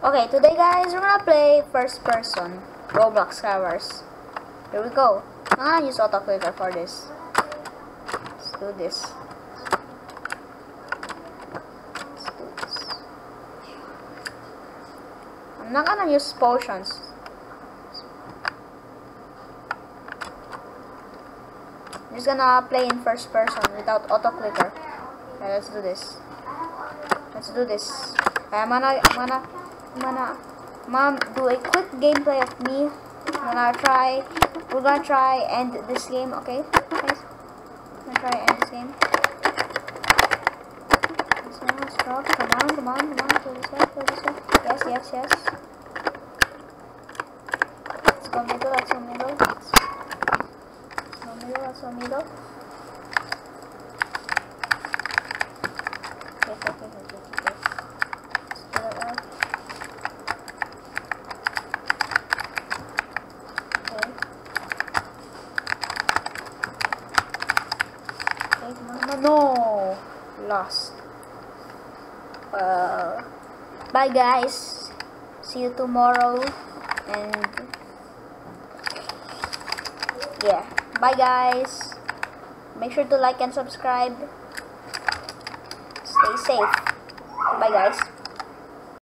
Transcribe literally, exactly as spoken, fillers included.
Okay, today guys, we're gonna play first person Roblox Skywars. Here we go. I'm gonna use auto clicker for this. Let's do this. Let's do this. I'm not gonna use potions. I'm just gonna play in first person without auto clicker. Okay, let's do this. Let's do this. I'm gonna, I'm gonna, I'm gonna, I'm gonna do a quick gameplay of me. I'm gonna try, we're gonna try end this game, okay? Guys, I'm gonna try end this game. Let's go, let's go. Come on, come on, come on. Go this way, go this way. Yes, yes, yes. Let's go middle, let's go middle. Let's go middle, let's go middle. Okay, okay, okay, okay, okay. Let's do that out. Okay. Okay, come on, come on. No! Lost. Well, bye guys. See you tomorrow. And yeah, bye guys. Make sure to like and subscribe. Stay safe. Bye guys.